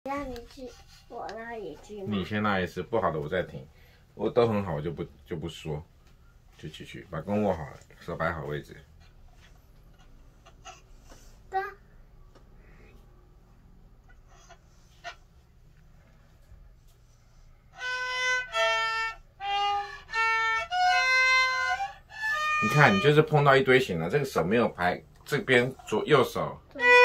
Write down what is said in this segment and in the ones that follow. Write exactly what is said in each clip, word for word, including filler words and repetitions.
让你去，我那里去。 你先拉一次，不好的我再停。我都很好，我就不就不说。去去去，把弓握好了，手摆好位置。 对。 你看，你就是碰到一堆弦了，这个手没有拍，这边左右手。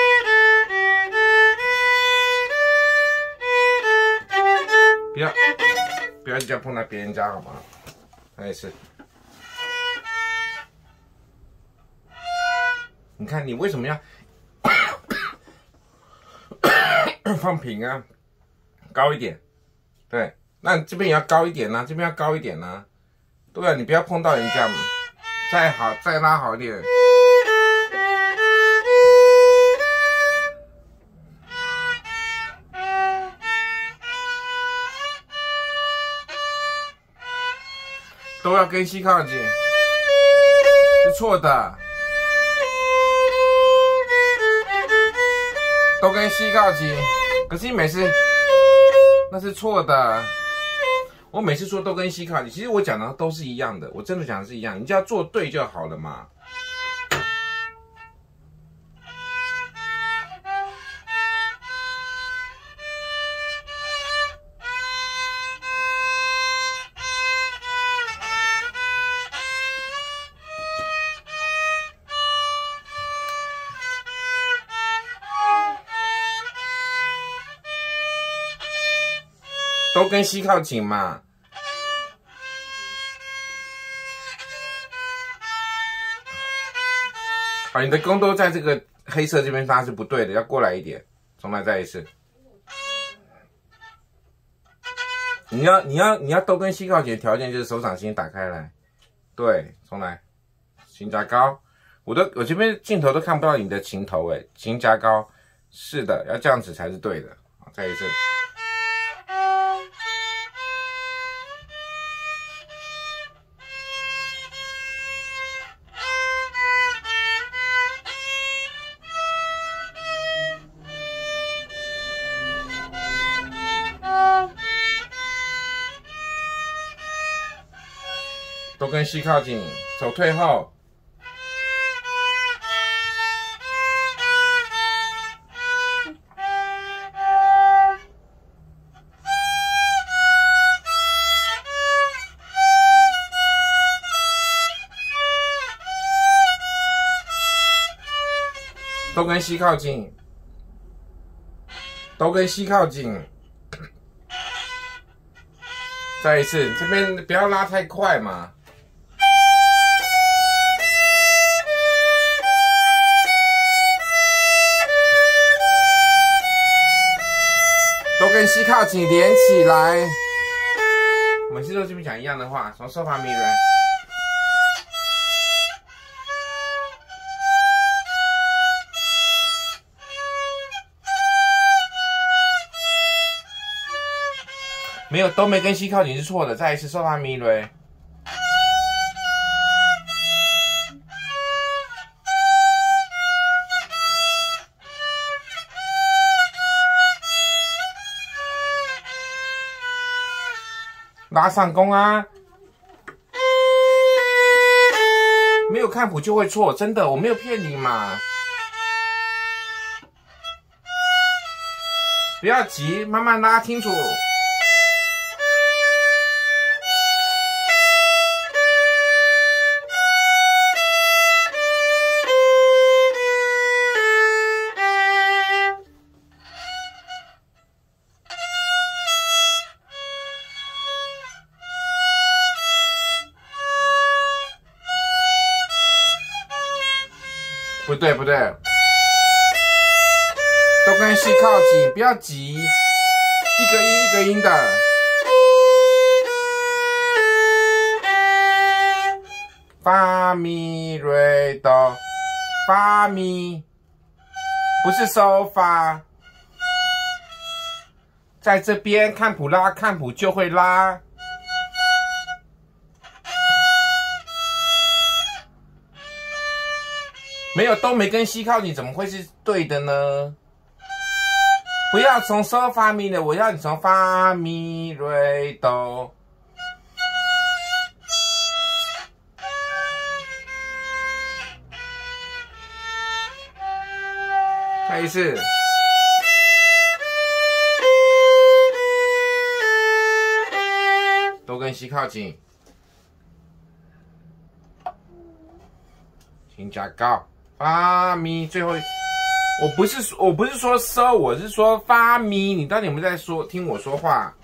不要不要这样碰到别人家好吗？再一次。你看你为什么要放平啊？高一点，对，那这边也要高一点呢、啊，这边要高一点呢、啊。对啊，你不要碰到人家，再好再拉好一点。都要跟 C 靠近，是错的。都跟 C 靠近，可是你每次那是错的。我每次说都跟 C 靠近，其实我讲的都是一样的，我真的讲的是一样，你只要做对就好了嘛。都跟 C 靠近嘛。好，你的弓都在这个黑色这边拉是不对的，要过来一点。重来再一次。你要你要你要都跟 C 靠近的条件就是手掌心打开来。对，重来。琴夹高，我都我这边镜头都看不到你的琴头哎，琴夹高，是的，要这样子才是对的。好，再一次。都跟 C 靠近，手退后。都跟 C 靠近，都跟 C 靠近。再一次，这边不要拉太快嘛。都跟 C 靠近，连起来。我每次都这边讲一样的话，从收发咪来。没有，都没跟 C 靠近是错的。再一次收发咪来。拉上弓啊！没有看谱就会错，真的，我没有骗你嘛。不要急，慢慢拉清楚。不对不对，都跟 C 靠近，不要急，一个音一个音的。发咪瑞哆，发咪，不是收发。在这边看谱拉，看谱就会拉。没有都没跟 C 靠近，怎么会是对的呢？ 不要从嗦发咪的，我要你从发咪瑞哆。再一次。都跟西靠近，请加高发咪，最后我不是我不是说收，我是说发咪，你到底有没有在说听我说话？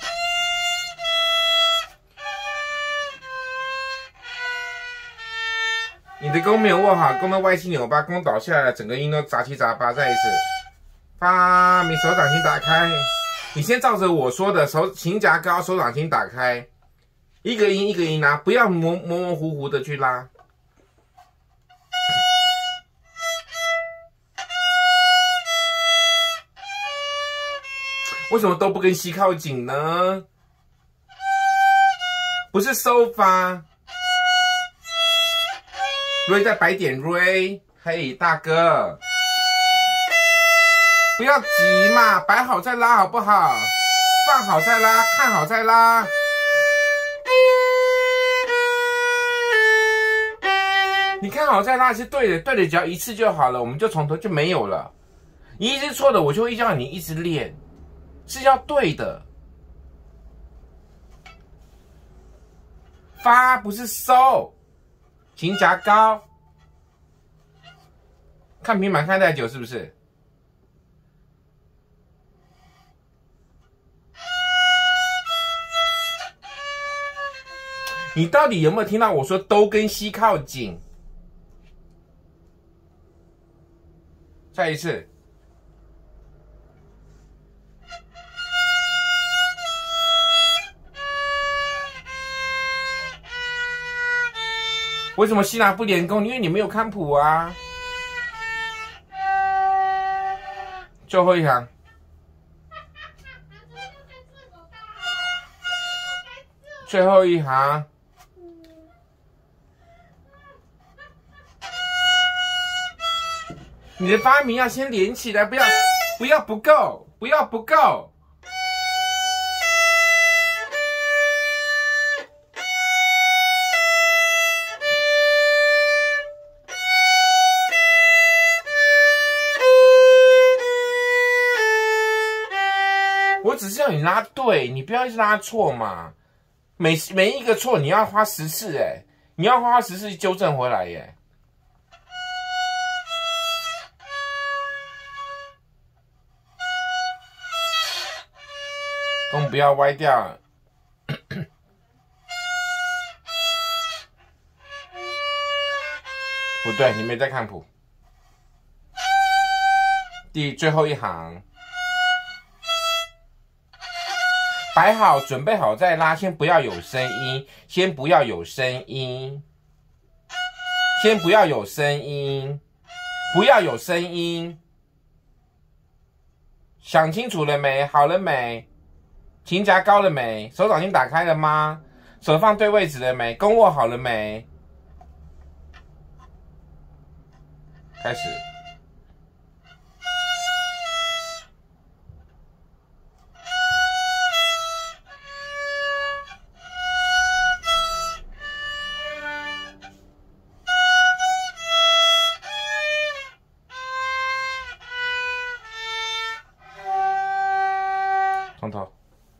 你的弓没有握好，弓的歪七扭八，弓倒下来，整个音都杂七杂八。再一次，发咪，手掌心打开，你先照着我说的手，琴夹高，手掌心打开。一个音一个音拉，不要模模模糊糊的去拉。为什么都不跟西靠紧呢？不是收发，瑞在白点瑞，嘿大哥，不要急嘛，摆好再拉好不好？放好再拉，看好再拉。你看好再拉是对的，对的只要一次就好了，我们就从头就没有了。你一直错的，我就会叫你一直练，是要对的。发不是收，琴夹高，看平板看太久是不是？你到底有没有听到我说都跟西靠紧？再一次，为什么西拿不连弓？因为你没有看谱啊。最后一行，最后一行。你的发明要先连起来，不要不要不够，不要不够。我只是要你拉对，你不要一直拉错嘛。每每一个错你要花十次哎，你要花十次纠正回来耶。弓不要歪掉。不对，你没在看谱。第最后一行，摆好，准备好再拉，先不要有声音，先不要有声音，先不要有声音，不要有声音。想清楚了没？好了没？琴夹高了没？手掌心打开了吗？手放对位置了没？弓握好了没？开始。从头。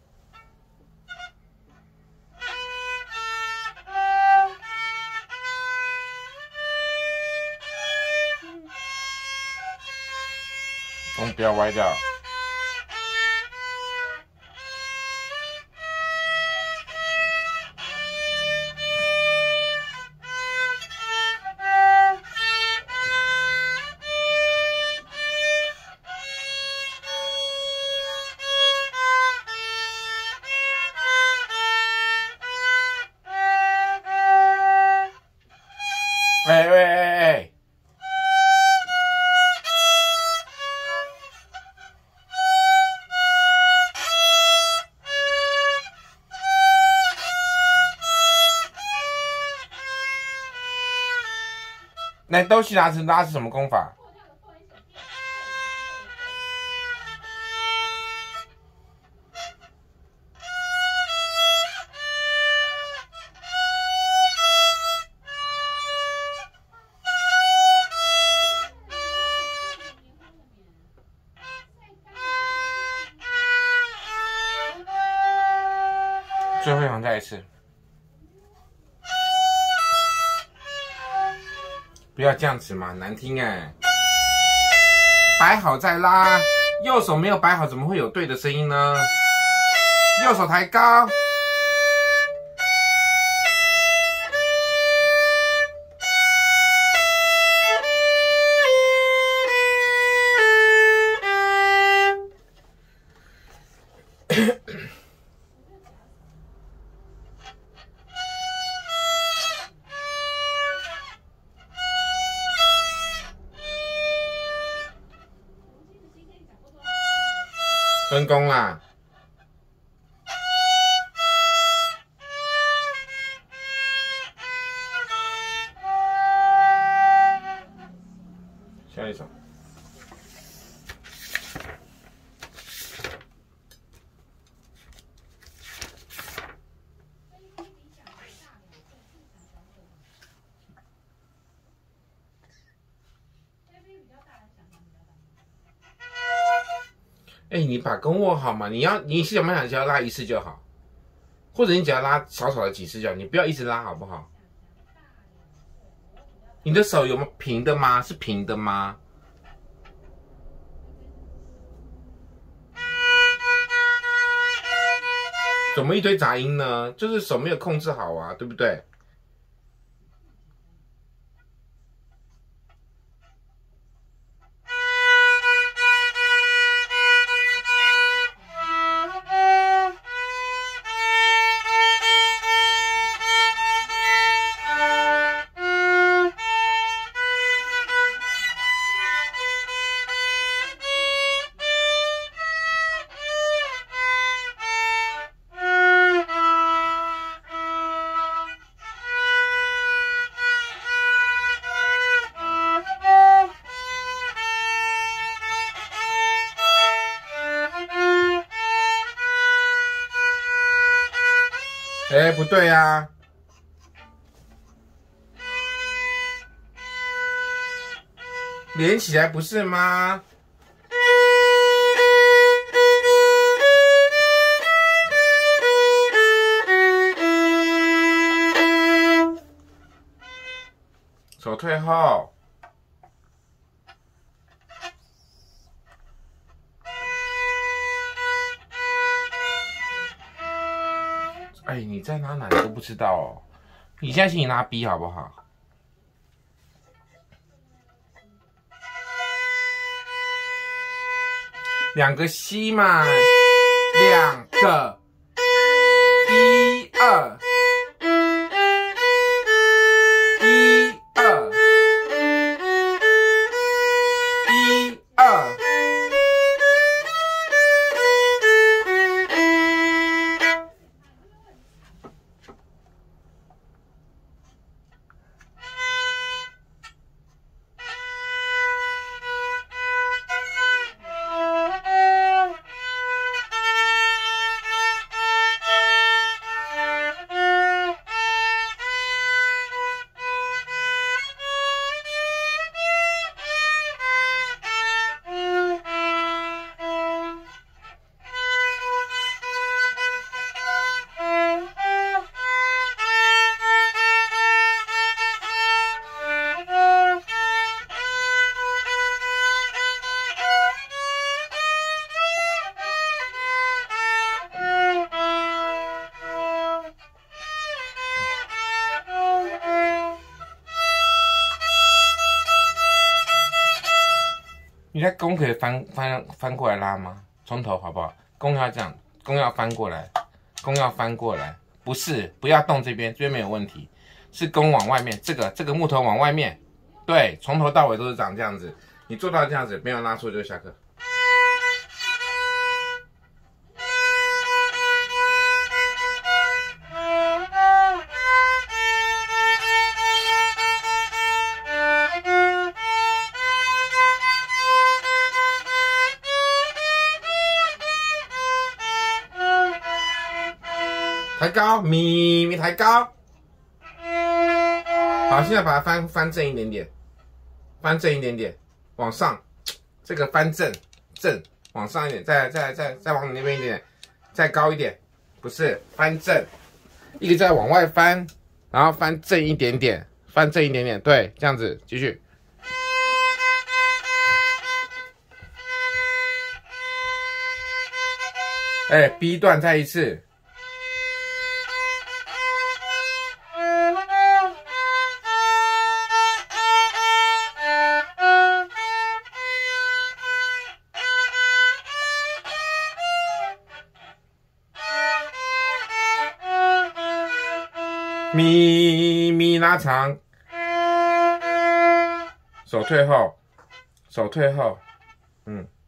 弓不要歪掉。喂喂喂喂！那都西拉是拉是什么功法？ 最后一行再一次，不要这样子嘛，难听哎。摆好再拉，右手没有摆好，怎么会有对的声音呢？右手抬高。分工啦，下一首。哎、欸，你把弓握好嘛？你要你是想不想只要拉一次就好，或者你只要拉少少的几次就好，你不要一直拉好不好？你的手有没有平的吗？是平的吗？怎么一堆杂音呢？就是手没有控制好啊，对不对？哎、欸，不对啊！连起来不是吗？手退后。哎，你在拉哪你都不知道哦。你现在请你拉 B 好不好？两个 C 嘛，两个一二一二一二。你在弓可以翻翻翻过来拉吗？从头好不好？弓要这样，弓要翻过来，弓要翻过来，不是，不要动这边，这边没有问题，是弓往外面，这个这个木头往外面，对，从头到尾都是长这样子，你做到这样子，没有拉错就下课。抬高，咪咪抬高。好，现在把它翻翻正一点点，翻正一点点，往上，这个翻正正往上一点，再再再再往你那边一点，再高一点， 不是翻正，一个再往外翻，然后翻正一点点，翻正一点点，对，这样子继续。哎 ，B 段再一次。咪咪拉长，手退后，手退后，嗯。